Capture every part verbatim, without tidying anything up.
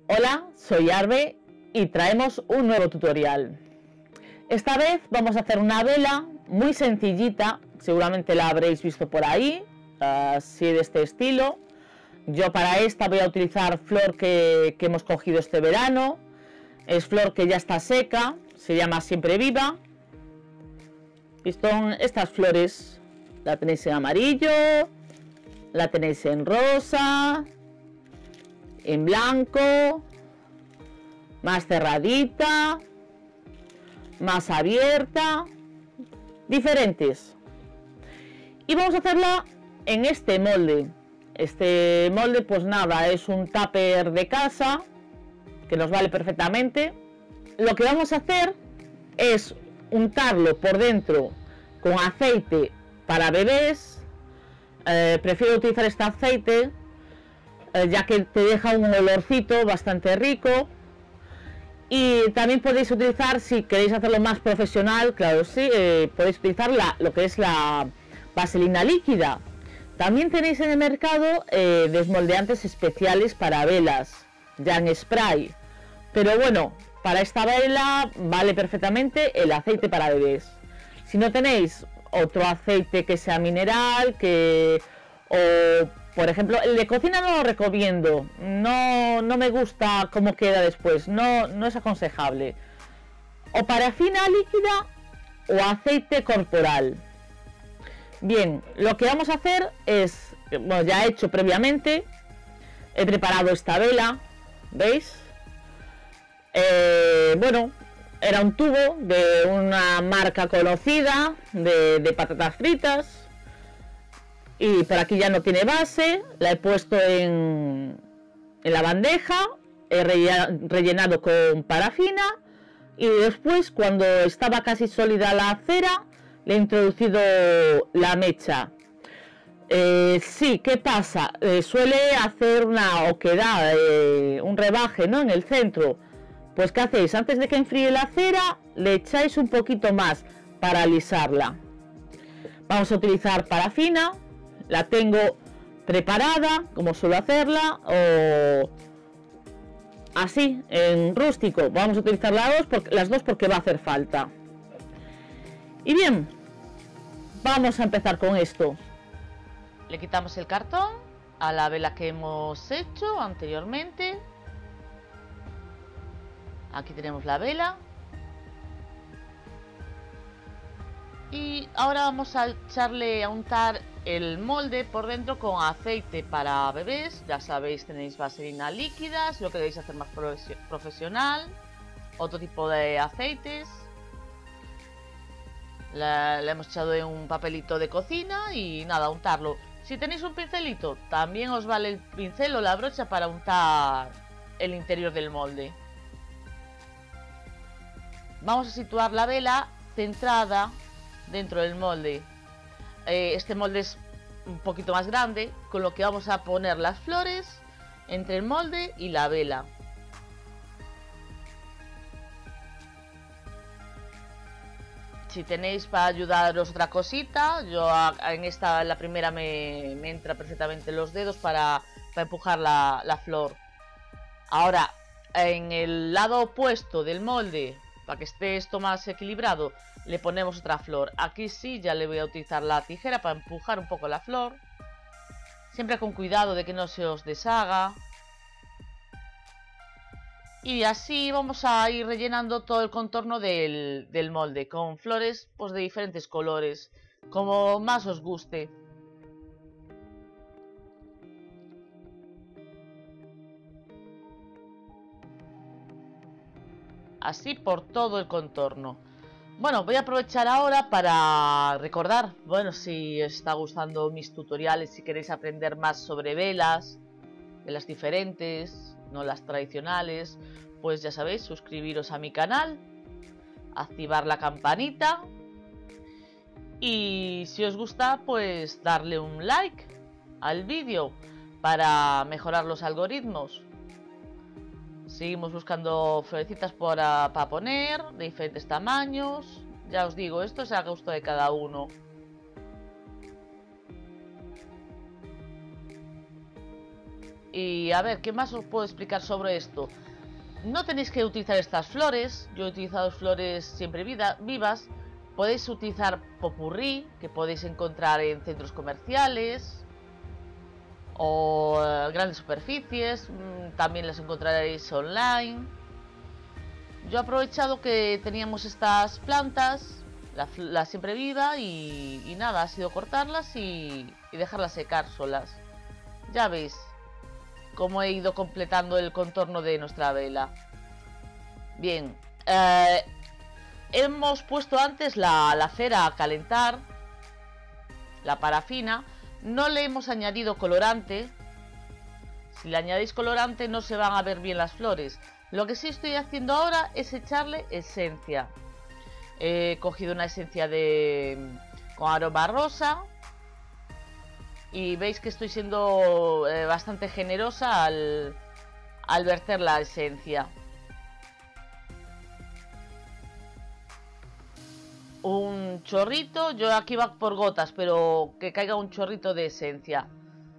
Hola, soy Arbe y traemos un nuevo tutorial. Esta vez vamos a hacer una vela muy sencillita, seguramente la habréis visto por ahí, así de este estilo. Yo para esta voy a utilizar flor que, que hemos cogido este verano, es flor que ya está seca, se llama Siempre Viva. Y son estas flores, la tenéis en amarillo, la tenéis en rosa, en blanco, más cerradita, más abierta, diferentes. Y vamos a hacerla en este molde. Este molde, pues nada, es un tupper de casa que nos vale perfectamente. Lo que vamos a hacer es untarlo por dentro con aceite para bebés. Eh, prefiero utilizar este aceite eh, ya que te deja un olorcito bastante rico. Y también podéis utilizar, si queréis hacerlo más profesional, claro sí, eh, podéis utilizar la, lo que es la vaselina líquida. También tenéis en el mercado eh, desmoldeantes especiales para velas, ya en spray. Pero bueno, para esta vela vale perfectamente el aceite para bebés. Si no tenéis otro aceite que sea mineral, que o por ejemplo el de cocina no lo recomiendo, no, no me gusta cómo queda después, no, no es aconsejable. O parafina líquida o aceite corporal. Bien, lo que vamos a hacer es, bueno, ya he hecho previamente, he preparado esta vela, ¿veis? Eh, bueno, era un tubo de una marca conocida de, de patatas fritas. Y por aquí ya no tiene base, la he puesto en, en la bandeja, he rellenado con parafina y después, cuando estaba casi sólida la cera, le he introducido la mecha. Eh, sí, ¿qué pasa? Eh, suele hacer una oquedad, eh, un rebaje, ¿no?, en el centro. Pues ¿qué hacéis? Antes de que enfríe la cera, le echáis un poquito más para alisarla. Vamos a utilizar parafina. La tengo preparada, como suelo hacerla, o así, en rústico. Vamos a utilizar las dos porque, las dos porque va a hacer falta. Y bien, vamos a empezar con esto. Le quitamos el cartón a la vela que hemos hecho anteriormente. Aquí tenemos la vela. Y ahora vamos a echarle a untar el molde por dentro con aceite para bebés. Ya sabéis, tenéis vaselina líquida, si lo queréis hacer más profesional, otro tipo de aceites. La, la hemos echado en un papelito de cocina y nada, untarlo. Si tenéis un pincelito, también os vale el pincel o la brocha para untar el interior del molde. Vamos a situar la vela centrada dentro del molde. Eh, este molde es un poquito más grande, con lo que vamos a poner las flores entre el molde y la vela. Si tenéis para ayudaros otra cosita, yo en esta, la primera, me, me entra perfectamente los dedos para, para empujar la, la flor. Ahora, en el lado opuesto del molde, para que esté esto más equilibrado, le ponemos otra flor. Aquí sí ya le voy a utilizar la tijera para empujar un poco la flor, siempre con cuidado de que no se os deshaga. Y así vamos a ir rellenando todo el contorno del, del molde con flores, pues, de diferentes colores, como más os guste. Así por todo el contorno. Bueno, voy a aprovechar ahora para recordar, bueno, si os está gustando mis tutoriales, si queréis aprender más sobre velas, velas diferentes, no las tradicionales, pues ya sabéis, suscribiros a mi canal, activar la campanita y si os gusta, pues darle un like al vídeo para mejorar los algoritmos. Seguimos buscando florecitas para, para poner, de diferentes tamaños. Ya os digo, esto es a gusto de cada uno. Y a ver, ¿qué más os puedo explicar sobre esto? No tenéis que utilizar estas flores. Yo he utilizado flores siempre vida, vivas. Podéis utilizar popurrí, que podéis encontrar en centros comerciales o eh, grandes superficies. También las encontraréis online. Yo he aprovechado que teníamos estas plantas, la, la siempre viva, y, y nada, ha sido cortarlas y, y dejarlas secar solas. Ya veis cómo he ido completando el contorno de nuestra vela. Bien, eh, hemos puesto antes la, la cera a calentar, la parafina. No le hemos añadido colorante. Si le añadís colorante no se van a ver bien las flores. Lo que sí estoy haciendo ahora es echarle esencia. He cogido una esencia de con aroma rosa. Y veis que estoy siendo eh, bastante generosa al, al verter la esencia. Un chorrito, yo aquí va por gotas, pero que caiga un chorrito de esencia.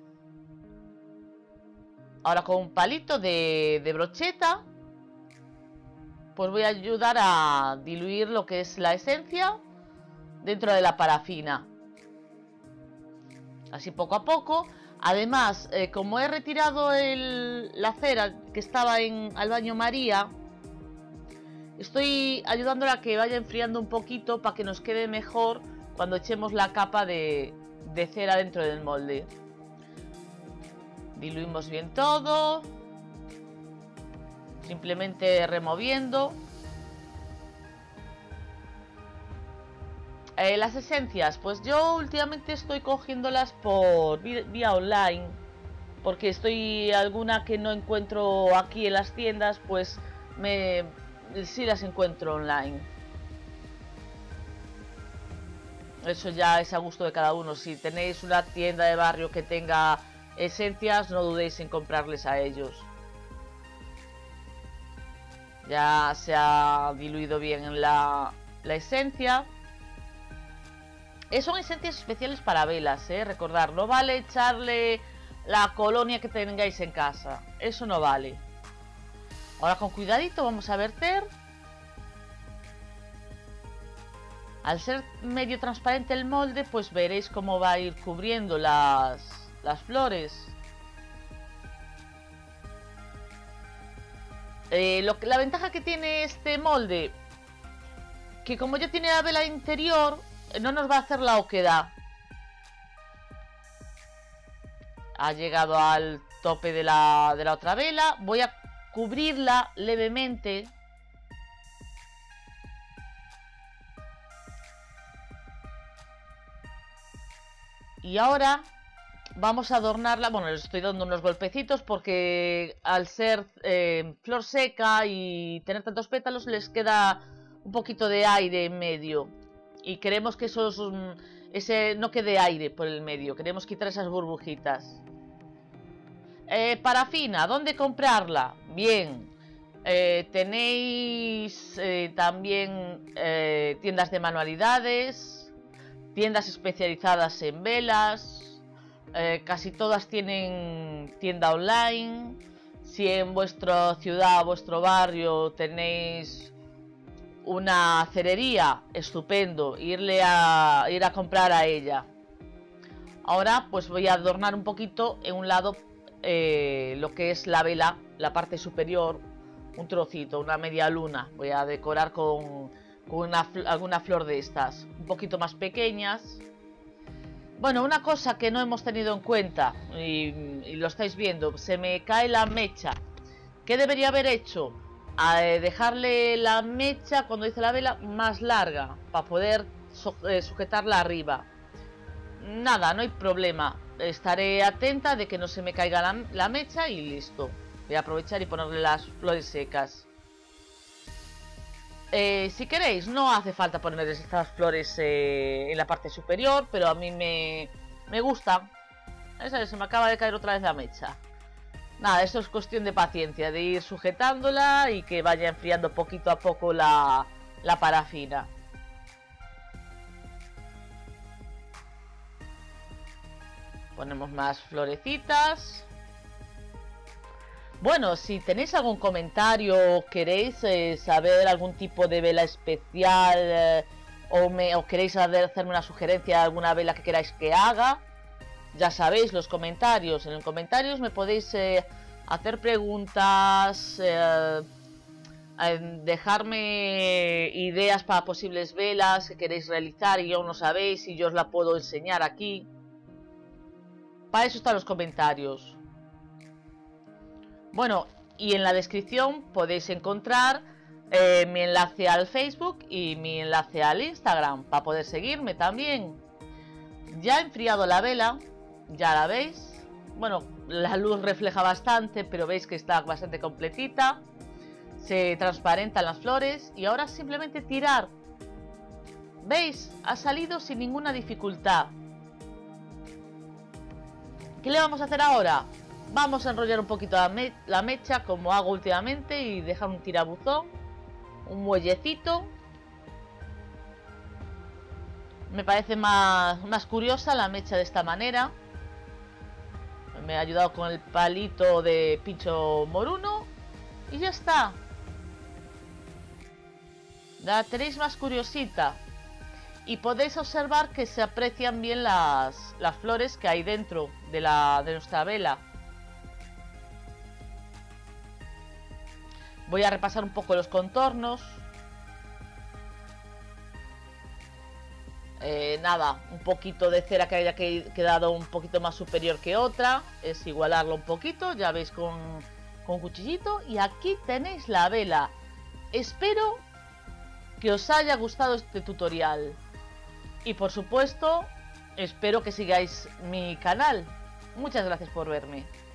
Ahora con un palito de, de brocheta, pues voy a ayudar a diluir lo que es la esencia dentro de la parafina. Así poco a poco. Además, eh, como he retirado el, la cera que estaba en al baño María, estoy ayudándola a que vaya enfriando un poquito para que nos quede mejor cuando echemos la capa de, de cera dentro del molde. Diluimos bien todo, simplemente removiendo. Eh, las esencias, pues yo últimamente estoy cogiéndolas por vía online, porque estoy alguna que no encuentro aquí en las tiendas, pues me sí las encuentro online. Eso ya es a gusto de cada uno. Si tenéis una tienda de barrio que tenga esencias, no dudéis en comprarles a ellos. Ya se ha diluido bien la, la esencia. Son esencias especiales para velas, ¿eh? Recordad, no vale echarle la colonia que tengáis en casa. Eso no vale. Ahora con cuidadito vamos a verter. Al ser medio transparente el molde, pues veréis cómo va a ir cubriendo las, las flores. Eh, lo, la ventaja que tiene este molde, que como ya tiene la vela interior, no nos va a hacer la oquedad. Ha llegado al tope de la, de la otra vela. Voy a cubrirla levemente. Y ahora vamos a adornarla. Bueno, les estoy dando unos golpecitos porque al ser eh, flor seca y tener tantos pétalos les queda un poquito de aire en medio. Y queremos que esos, ese no quede aire por el medio. Queremos quitar esas burbujitas. Eh, parafina, ¿dónde comprarla? Bien, eh, tenéis eh, también eh, tiendas de manualidades, tiendas especializadas en velas. Eh, casi todas tienen tienda online. Si en vuestra ciudad, vuestro barrio tenéis una cerería, estupendo, irle a ir a comprar a ella. Ahora pues voy a adornar un poquito en un lado eh, lo que es la vela, la parte superior, un trocito, una media luna. Voy a decorar con, con una, alguna flor de estas, un poquito más pequeñas. Bueno, una cosa que no hemos tenido en cuenta y, y lo estáis viendo, se me cae la mecha. ¿Qué debería haber hecho? A dejarle la mecha cuando hice la vela más larga para poder sujetarla arriba. Nada, no hay problema. Estaré atenta de que no se me caiga la, la mecha y listo. Voy a aprovechar y ponerle las flores secas. Eh, si queréis, no hace falta poner estas flores eh, en la parte superior, pero a mí me, me gusta. Esa, se me acaba de caer otra vez la mecha. Nada, esto es cuestión de paciencia, de ir sujetándola y que vaya enfriando poquito a poco la, la parafina. Ponemos más florecitas. Bueno, si tenéis algún comentario, queréis eh, saber algún tipo de vela especial eh, o, me, o queréis saber, hacerme una sugerencia de alguna vela que queráis que haga, ya sabéis, los comentarios. En los comentarios me podéis eh, hacer preguntas, eh, dejarme ideas para posibles velas que queréis realizar y aún no sabéis y yo os la puedo enseñar aquí. Para eso están los comentarios. Bueno, y en la descripción podéis encontrar eh, mi enlace al Facebook y mi enlace al Instagram para poder seguirme también. Ya he enfriado la vela, ya la veis. Bueno, la luz refleja bastante, pero veis que está bastante completita. Se transparentan las flores y ahora simplemente tirar. ¿Veis? Ha salido sin ninguna dificultad. ¿Qué le vamos a hacer ahora? Vamos a enrollar un poquito la, me la mecha como hago últimamente y dejar un tirabuzón, un muellecito. Me parece más, más curiosa la mecha de esta manera. Me ha ayudado con el palito de pincho moruno y ya está. La tenéis más curiosita y podéis observar que se aprecian bien las, las flores que hay dentro de, la, de nuestra vela. Voy a repasar un poco los contornos. Eh, nada, un poquito de cera que haya quedado un poquito más superior que otra. Es igualarlo un poquito, ya veis con, con un cuchillito. Y aquí tenéis la vela. Espero que os haya gustado este tutorial. Y por supuesto, espero que sigáis mi canal. Muchas gracias por verme.